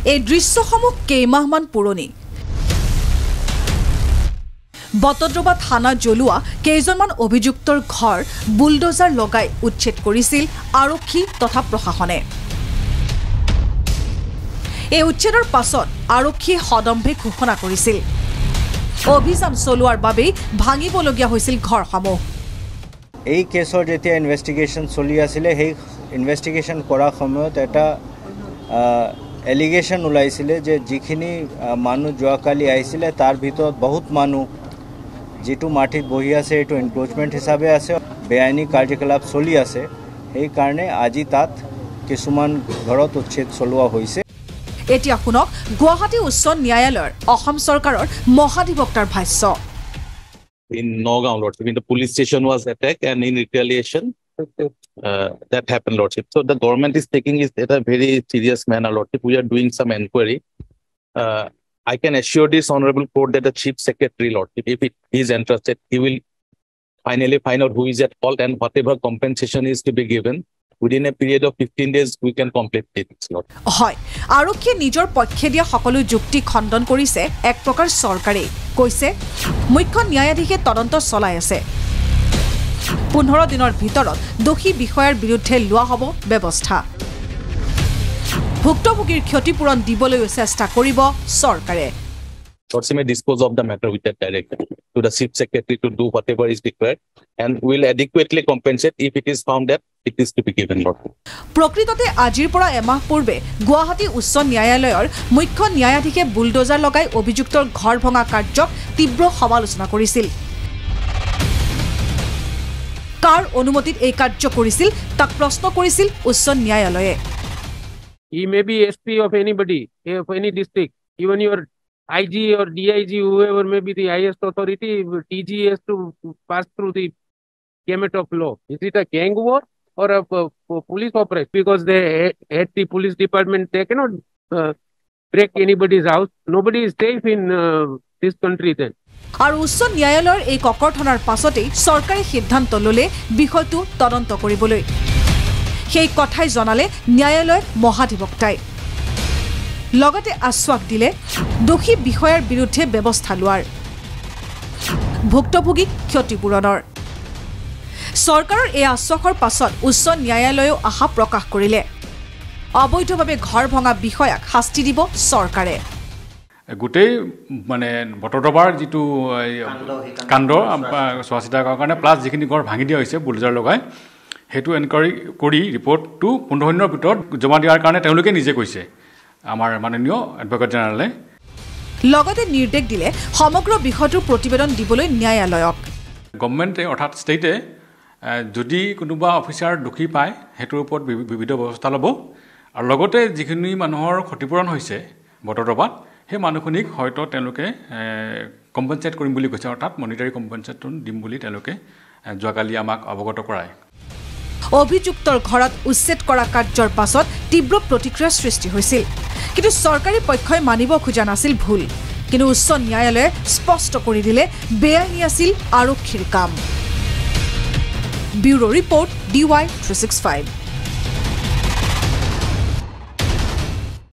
এই দৃশ্যসমূহ কেইমাহমান পুৰণি বটদ্ৰবা থানা জ্বলোৱা কেইজনমান অভিযুক্তৰ ঘৰ বুলডোজাৰ লগাই উচ্ছেদ কৰিছিল আৰক্ষী তথা প্ৰশাসনে এই উচ্ছেদৰ পাছত আৰক্ষীয়ে সদম্ভে ঘোষণা কৰিছিল অভিযান চলোৱাৰ বাবে ভাঙিবলগীয়া হৈছিল ঘৰসমূহ এই কেছৰ যেতিয়া ইনভেষ্টিগেশ্যন চলি আছিল সেই ইনভেষ্টিগেশ্যন কৰাৰ সময়ত এটা এলিগেশ্যন ওলাইছিল যে যিখিনি মানুহ যোৱাকালি আহিছিল তাৰ ভিতৰত বহুত মানুহ যেটো মাটিত বহি আছে এটো এনক্ৰোচমেন্ট হিচাপে আছে বেআইনী কাৰ্যকলাপ চলি আছে সেই কাৰণে আজি তাত কিছুমান ঘৰত উচ্ছেদ চলোৱা হৈছে এতিয়া শুনক গুৱাহাটী উচ্চ ন্যায়ালয়ৰ অসম চৰকাৰৰ মহাধিবক্তাৰ ভাষ্য In Nagaon, Lordship, the police station was attacked, and in retaliation, that happened, Lordship. So the government is taking it at a very serious manner, Lordship. We are doing some inquiry. I can assure this honorable court that the chief secretary, Lordship, if he is interested, he will finally find out who is at fault and whatever compensation is to be given. Within a period of 15 days, we can complete it, Lord. হয় আৰক্ষীয়ে নিজৰ পক্ষে দিয়া সকলো যুক্তি খণ্ডন কৰিছে এক প্ৰকাৰ চৰকাৰে কৈছে মুখ্য ন্যায়াধীশে তদন্ত চলাই আছে 15 দিনৰ ভিতৰত দোষী বিষয়ৰ বিৰুদ্ধে লোৱা হ'ব ব্যৱস্থা ভুক্তভোগীৰ ক্ষতিপূৰণ দিবলৈ চেষ্টা কৰিব চৰকাৰে Lordship may dispose of the matter with that direction to the chief secretary to do whatever is required and will adequately compensate if it is found that it is to be given, Lord. প্ৰকৃততে আজিৰ পৰা এমাহ পূৰ্বে গুৱাহাটী উচ্চ ন্যায়ালয়ৰ মুখ্য ন্যায়াধীশে bulldozer লগাই অভিযুক্তৰ ঘৰ ভঙা কাৰ্যক তীব্ৰ সমালোচনা কৰিছিল কাৰ অনুমতিত এই কাৰ্য কৰিছিল তাক প্ৰশ্ন কৰিছিল উচ্চ ন্যায়ালয়ে He may be SP of anybody, of any district, even your IG or DIG, whoever may be the highest authority, TG has to pass through the gamut of law. Is it a gang war or a police operation? Because they at the police department, they cannot break anybody's house. Nobody is safe in this country then. আৰু উচ্চ ন্যায়ালয়ৰ এই ককৰ্থনাৰ পাছতেই চৰকাৰে সিদ্ধান্ত ললে বিষয়টো তদন্ত কৰিবলৈ সেই কথাই জনালে ন্যায়ালয়ৰ মহাধিবক্তাই লগতে আশ্বাস দিলে দোষী বিষয়ৰ বিৰুদ্ধে ব্যৱস্থা লোৱাৰ ভুক্তভোগীক ক্ষতিপূৰণৰ চৰকাৰৰ এই আশ্বাসৰ পাছত উচ্চ ন্যায়ালয়ে আশা প্ৰকাশ কৰিলে অবৈধভাৱে ঘৰ ভঙা বিষয়াক শাস্তি দিব চৰকাৰে গোটেই মানে বটদ্ৰবাৰ যেটো কাণ্ড চোৱাচিতা কৰাৰ কাৰণে প্লাছ যিখিনি ঘৰ ভাঙি দিয়া হৈছে বুলডোজাৰ লগাই হেতু এনকুৱাৰী কৰি ৰিপৰ্টটো 15 দিনৰ ভিতৰত জমা দিয়াৰ কাৰণে তেওঁলোকে নিজে কৈছে আমাৰ মাননীয় এডভোকেট জেনেৰেলে লগতে নিৰ্দেশ দিলে সমগ্ৰ বিষয়টোৰ প্ৰতিবেদন দিবলৈ ন্যায়ালয়ক গভৰ্ণমেণ্টে অৰ্থাৎ ষ্টেটে যদি কোনোবা অফিচাৰ দোষী পায় হেতুৰ ওপৰত বিবিধ ব্যৱস্থা ল'ব আৰু লগতে যিখিনি মানুহৰ ক্ষতিপূৰণ হৈছে বটদ্ৰবাত সেই মানুহখিনিক হয়তো তেওঁলোকে কম্পেনচেট কৰিম বুলি কৈছে অৰ্থাৎ মনিটাৰী কম্পেনচেশ্যন দিম বুলি তেওঁলোকে যোৱাকালি আমাক অৱগত কৰায় অভিযুক্তৰ ঘৰত উচ্ছেদ কৰা কাৰ্যৰ পাছত তীব্ৰ প্ৰতিক্ৰিয়াৰ সৃষ্টি হৈছিল কিন্তু চৰকাৰী পক্ষই মানিব খোজা নাছিল ভুল কিন্তু উচ্চ ন্যায়ালয়ে স্পষ্ট কৰি দিলে বেআইনী আছিল আৰক্ষীৰ কাম ব্যুৰো ৰিপৰ্ট DY 365